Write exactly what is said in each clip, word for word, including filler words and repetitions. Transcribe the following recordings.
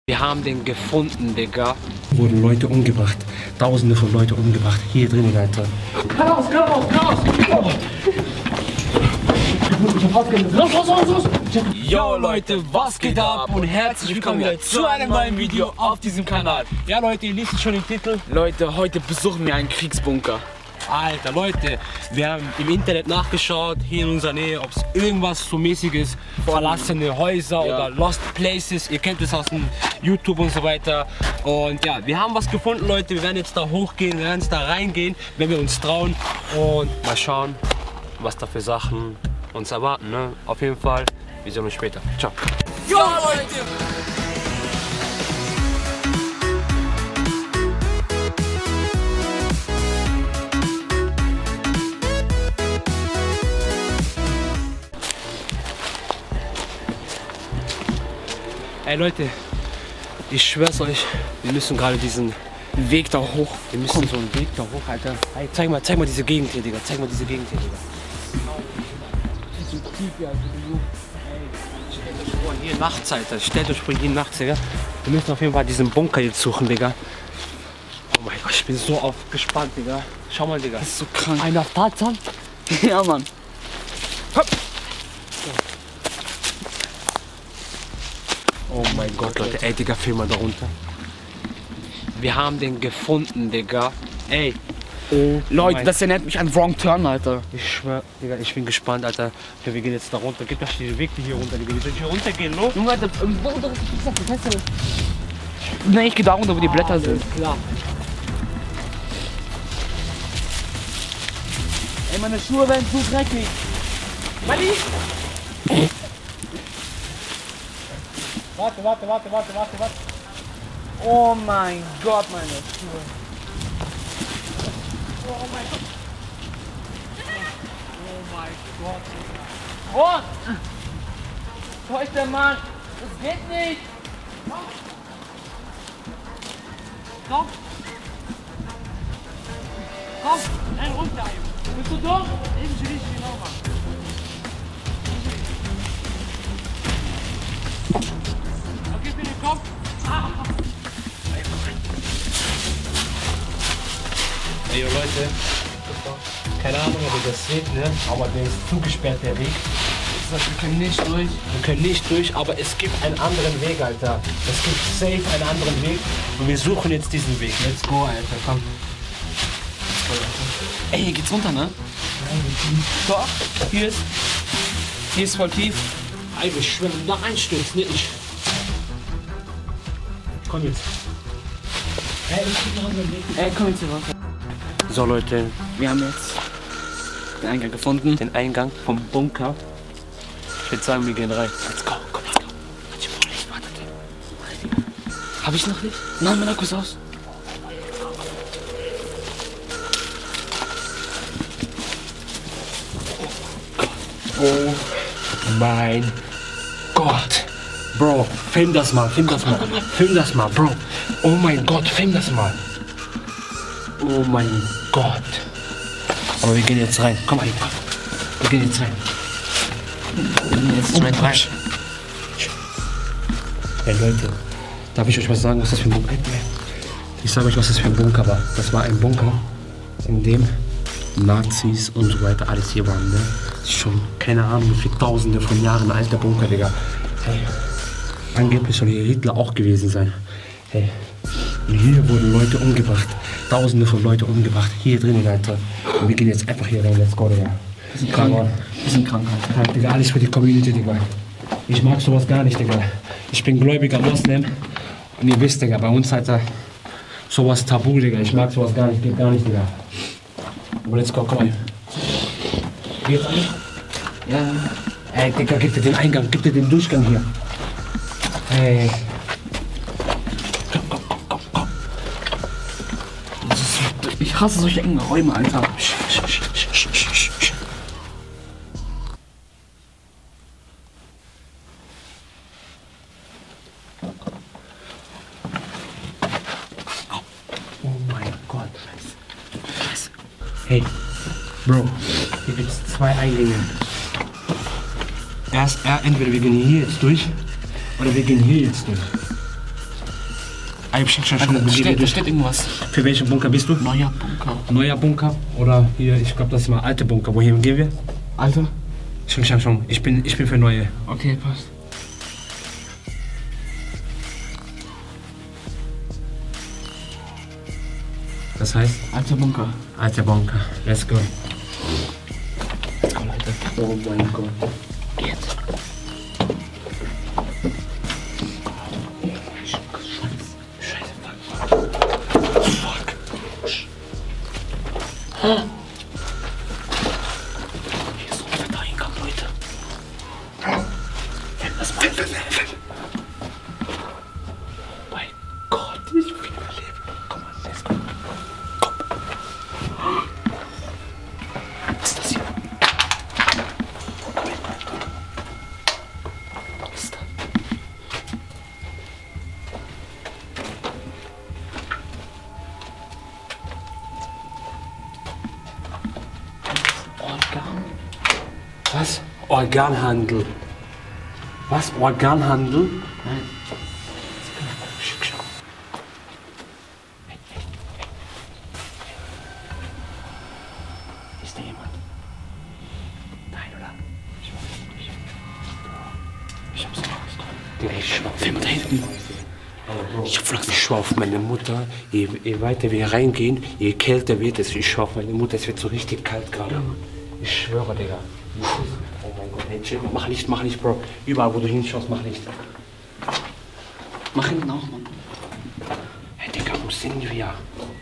Wir haben den gefunden, Digga. Wurden Leute umgebracht. Tausende von Leuten umgebracht. Hier drinnen, Alter. Chaos, Chaos, Chaos! Los, los, los, los! Yo Leute, was geht ab? Und herzlich willkommen wieder zu einem neuen Video auf diesem Kanal. Ja Leute, ihr liest schon den Titel. Leute, heute besuchen wir einen Kriegsbunker. Alter, Leute, wir haben im Internet nachgeschaut, hier in unserer Nähe, ob es irgendwas so mäßiges, verlassene Häuser ja. oder Lost Places, ihr kennt es aus dem YouTube und so weiter. Und ja, wir haben was gefunden, Leute, wir werden jetzt da hochgehen, wir werden jetzt da reingehen, wenn wir uns trauen und mal schauen, was da für Sachen uns erwarten, ne? Auf jeden Fall, wir sehen uns später. Ciao. Jo Leute! Ey Leute, ich schwör's euch, wir müssen gerade diesen Weg da hoch. Wir müssen so einen Weg da hoch, Alter. Hey, zeig mal, zeig mal diese Gegend hier, Digga. Zeig mal diese Gegend hier, Digga. So tief hier, Alter. Ey, stellt euch vor, hier nachts, Alter. Stellt euch vor, hier nachts, Digga. Wir müssen auf jeden Fall diesen Bunker jetzt suchen, Digga. Oh mein Gott, ich bin so auf gespannt, Digga. Schau mal, Digga. Das ist so krank. Einer auf Tarzan? Ja, Mann. Hopp. Oh mein Gott, Leute, ey, Digga, film mal da runter. Wir haben den gefunden, Digga. Ey. Oh Leute, das erinnert mich an Wrong Turn, Alter. Ich schwör, Digga, ich bin gespannt, Alter. Ja, wir gehen jetzt da runter. Gib doch den Weg hier runter, Digga. Wir sollen hier runtergehen, los? Junge, Alter, wo ist das Feste? Nein, ich geh da runter, wo die Blätter sind. Klar. Ey, meine Schuhe werden zu dreckig. Mali! Warte, warte, warte, warte, warte, warte. Oh mein Gott, meine Schuhe. Oh mein Gott. Oh mein Gott. Oh! Wo ist der Mann? Das geht nicht. Komm. Komm. Komm. Nein, runter. Bist du dumm? Eben schon nicht genau, Mann. Okay, bitte, komm. Ah. Ey, Leute, keine Ahnung, ob ihr das seht, ne? Aber der ist zugesperrt, der Weg. Wir können nicht durch. Wir können nicht durch, aber es gibt einen anderen Weg, Alter. Es gibt safe einen anderen Weg und wir suchen jetzt diesen Weg. Let's go, Alter, komm. Ey, hier geht's runter, ne? Doch, hier ist, hier ist voll tief. Ey, wir schwimmen da einstürzt, ne? Ich. Komm jetzt. Ey, ich bin noch Weg. Ey, komm jetzt hier runter. So, Leute, Wir haben jetzt den Eingang gefunden. den Eingang vom Bunker. Ich würde sagen, wir gehen rein. Let's go, komm, komm. Warte, warte, warte. Hab ich noch nicht? Nein, mein Akku ist aus. Oh mein Gott. Bro, film das mal, film das mal. Film das mal, Bro. Oh mein Gott, film das mal. Oh mein Gott. Aber wir gehen jetzt rein. Komm mal, wir gehen jetzt rein. Wir gehen jetzt rein. rein. Hey Leute, darf ich euch was sagen, was das für ein Bunker ist? Ich sage euch, was das für ein Bunker war. Das war ein Bunker, in dem Nazis und so weiter alles hier waren, ne? Das ist schon, keine Ahnung, wie viele Tausende von Jahren alter Bunker, Digga. Hey, angeblich soll hier Hitler auch gewesen sein. Hey, und hier wurden Leute umgebracht. Tausende von Leuten umgebracht. Hier drinnen, Alter. Und wir gehen jetzt einfach hier rein. Let's go, Digga. Wir sind krank. Wir sind krank, Alter. Krank, Digga. Alles für die Community, Digga. Ich mag sowas gar nicht, Digga. Ich bin gläubiger Moslem. Und ihr wisst, Digga, bei uns, Alter, sowas tabu, Digga. Ich mag sowas gar nicht. Geht gar nicht, Digga. Aber let's go, komm mal. Geht's an? Ja. Ey, Digga, gib dir den Eingang. Gib dir den Durchgang hier. Hey. Ich hasse solche engen Räume, Alter. Oh mein Gott. Hey, Bro, hier gibt es zwei Eingänge. Erst, äh, entweder wir gehen hier jetzt durch oder wir gehen hier jetzt durch. Ah, ich schon, schon, Also, da, steht, da durch. steht irgendwas. Für welchen Bunker bist du? Neuer Bunker. Neuer Bunker oder hier, ich glaube, das ist mal alte Bunker. Wohin gehen wir? Alter? Schon, schon, schon. Ich bin, ich bin für neue. Okay, passt. Das heißt? Alter Bunker. Alter Bunker. Let's go. Let's go, Leute. Oh mein Gott. Jetzt. Hier ist so ein fetter Eingang, Leute. Das ist mein Mein Gott, ich bin überlebt. Komm mal, let's go. Komm. Was ist das hier? Was ist das? Organ. Was? Organhandel. Was? Organhandel? Nein. Ist da jemand? Nein, oder? Ich weiß nicht. Ich hab's nicht rausgekommen. Digga, ich schwör. Film da hinten. Ich schwör auf meine Mutter, je, je weiter wir reingehen, je kälter wird es. Ich schwör auf meine Mutter, es wird so richtig kalt gerade. Ich schwöre, Digga. Oh mein Gott, hey, chill, mach Licht, mach Licht, Bro. Überall, wo du hinschaust, mach Licht. Mach hinten auch, Mann. Hey, Digga, wo sind wir? Digga,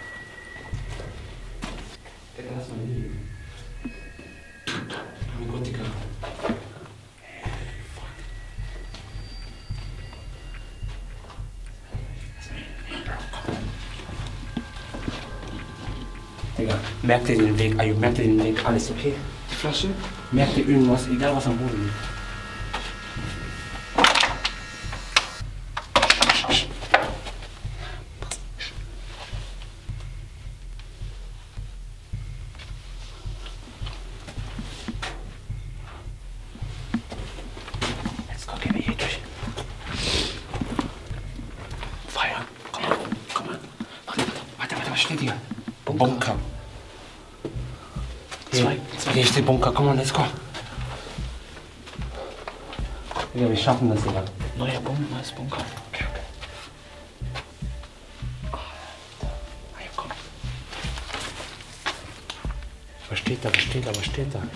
lass mal liegen. Oh mein Gott, Digga. Digga, merkt ihr den Weg? Ayo, merkt ihr den Weg? Alles okay? Die Flasche? Merkt ihr irgendwas? Egal was am Boden liegt. Jetzt gucken wir hier durch. Feuer. Komm mal, komm mal. Warte, warte, warte, was steht hier? Bunker. Bunker. Zwei. Zwei. Hier steht Bunker, komm mal, let's go. Ja, wir schaffen das, Digga. Neuer Bunker, neues Bunker. Okay, okay. Ah, ja, komm. Was steht da, was steht da, was steht da?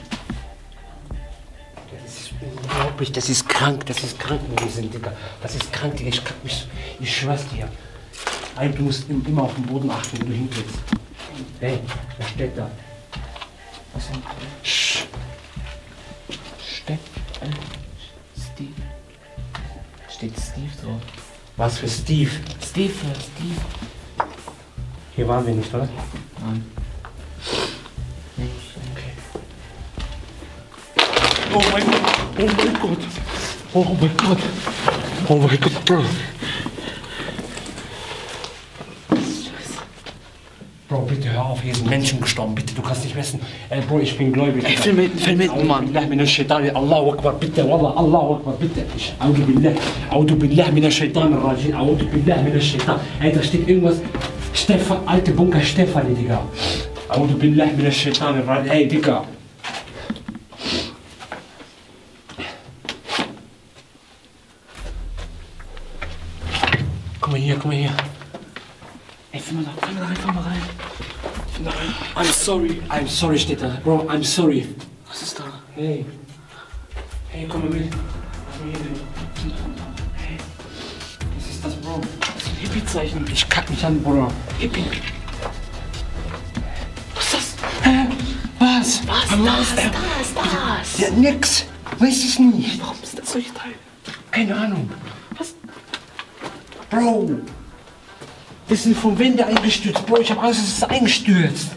Das ist unglaublich, das ist krank, das ist krank, wo wir sind, Digga. Das ist krank, Digga, ich, kann mich, ich schwör's dir. Ey, du musst immer auf den Boden achten, wenn du hinkriegst. Hey, was steht da? Was denn? Sch. Steck. Äh, Steve. Steht Steve drauf. Was für Steve? Steve, äh, Steve. Hier waren wir nicht, oder? Nein. Okay. Oh mein Gott, oh mein Gott, oh mein Gott, oh mein Gott, Bro. Bro, bitte hör auf, hier sind Menschen gestorben, bitte, du kannst nicht messen. Ey, Bro, ich bin gläubig. Ey, film mit, film mit, Mann. Billah min ash-Shaytan, Allahu Akbar, bitte, Wallah, Allahu Akbar, bitte. Ich, Audu Billah, Audu Billah min ash-Shaytan ar-Rajim, Audu Billah min ash-Shaytan. Ey, da steht irgendwas, Stefan, alte Bunker Stefan, Digga. Audu Billah min ash-Shaytan ar-Rajim, ey, Digga. Guck mal hier, guck mal hier. Ey, film mal da, film mal da rein, film mal rein. Film da rein. I'm sorry. I'm sorry steht da. Bro, I'm sorry. Was ist da? Hey. Hey, komm mal mit. Lass mal hier hin. Hey. Was ist das, Bro? Das ist ein Hippie-Zeichen. Ich kack mich an, Bro. Hippie. Was ist das? Hä? Was? Was? Was? Das, das, das. Ja, nix. Weiß ich nicht. Warum sind das solche Teile? Keine Ahnung. Was? Bro. Wir sind vom Wände eingestürzt. Bro, ich hab Angst, es ist eingestürzt.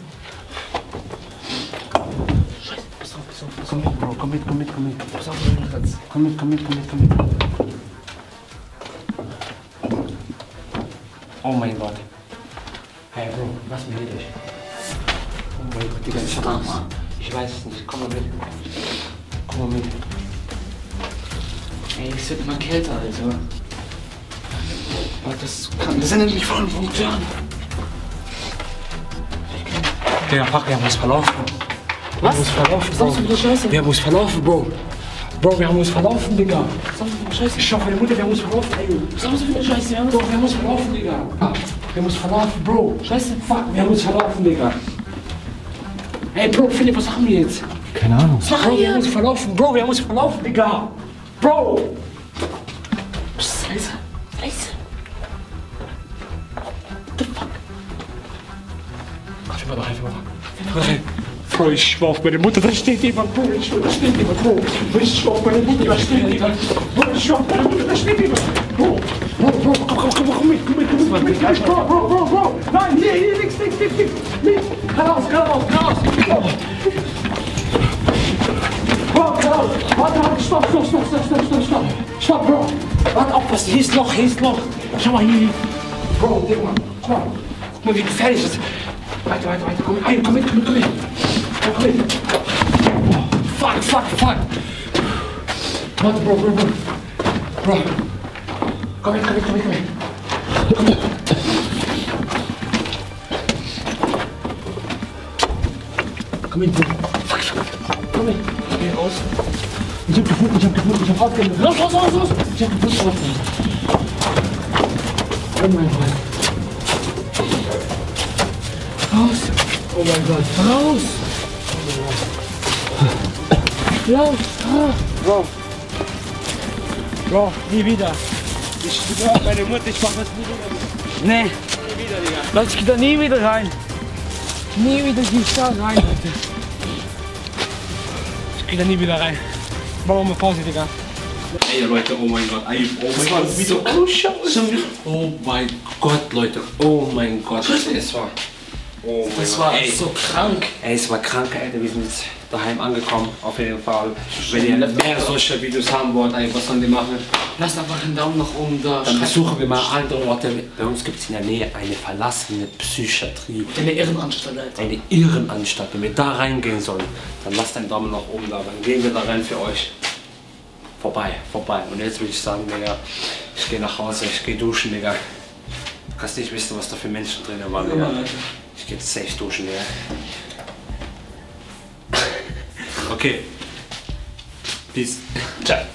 Scheiße, pass auf, pass auf, pass Komm mit, Bro. Komm mit, komm mit, komm mit. Pass auf, mein Platz. Komm mit, komm mit, komm mit, komm mit. Oh mein Gott. Hey, Bro, lass mich hier durch. Oh mein Gott, Digga, ich hab Angst. Ich weiß es nicht. Komm mal mit. Komm mal mit. Ey, es wird immer kälter, Alter. Das kann, das erinnert mich voll vom Clan. Digga, fuck, wir haben uns verlaufen. Wir haben uns verlaufen, Bro. Was für Scheiße? Wir haben uns verlaufen, Bro. Bro, wir haben uns verlaufen, Digga. Was für eine Scheiße? Ich schau meine Mutter, wir haben uns verlaufen, ey. Was für eine Scheiße? Wir haben Bro, wir haben uns verlaufen, Digga. Wir haben uns verlaufen, Bro. Scheiße. Fuck, wir haben uns verlaufen, Digga. Ey, Bro, Philipp, was machen wir jetzt? Keine Ahnung. Was machen Bro, wir haben wir? uns verlaufen, Bro, wir haben uns verlaufen, Digga. Bro. Psst, leise. Leise. What the fuck? Ach, wir machen doch einfach mal. Bro, ich schwör auf meine Mutter, da steht jemand, Bro, ich schwör, da steht jemand, Bro. Ich schwör auf meine Mutter, da steht jemand. Bro, ich schwör auf meine Mutter, da steht jemand. Bro, Bro, Bro, komm, komm, komm, komm mit, komm mit, komm mit, komm mit, Bro, Bro, Bro, Bro. Nein, hier, hier, links, links, links, links, links. Geradeaus, geradeaus, geradeaus. Bro, geradeaus. Warte, warte, stopp, stopp, stopp, stopp, stopp, stopp, stopp. Stopp, Bro. Warte, aufpassen, hier ist Loch, hier ist Loch. Schau mal hier. Bro, Digga, guck mal. Guck mal, wie gefährlich das ist. Weiter, weiter, weiter, komm, komm mit, komm mit, komm mit. Komm mit. Oh, fuck, fuck, fuck. Warte, Bro, Bro, Bro. Bro. Komm mit, komm mit, komm mit, komm mit. Komm mit. Komm mit, Bro. Fuck, fuck. Komm mit. Ich geh raus. Ich hab gefunden, ich hab gefunden, ich hab rausgefunden. Los, los, los, los. Ich hab gefunden, rausgefunden. Oh mein Gott. Raus! Oh mein Gott! Raus! Raus! Bro! Bro, nie wieder! Ich schwöre meine Mutter, ich mach das nie wieder! Nee. Nie wieder, Digga! Leute, ich geh da nie wieder rein. Nie wieder geh ich da rein, Leute. Ich geh da nie wieder rein! Mach mal Pause, Digga! Ey Leute, oh mein Gott! Ey, oh mein Gott! So, oh, Scheiße! Oh mein Gott, Leute! Oh mein Gott! Es war... Oh mein Das Gott, war ey. so krank. Ey, es war krank, Alter. Wir sind jetzt daheim angekommen, auf jeden Fall. Wenn ihr mehr solcher Videos haben wollt, ey, was sollen wir machen? Lasst einfach einen Daumen nach oben da. Dann besuchen wir mal andere Orte. Bei uns gibt es in der Nähe eine verlassene Psychiatrie. Eine Irrenanstalt, Alter. Eine Irrenanstalt. Wenn wir da reingehen sollen, dann lasst einen Daumen nach oben da. Dann gehen wir da rein für euch. Vorbei, vorbei. Und jetzt würde ich sagen, Digga, ich gehe nach Hause, ich gehe duschen, Digga. Du kannst nicht wissen, was da für Menschen drin waren, Digga. Ich gehe jetzt safe duschen, Digga. Okay. Peace. Ciao.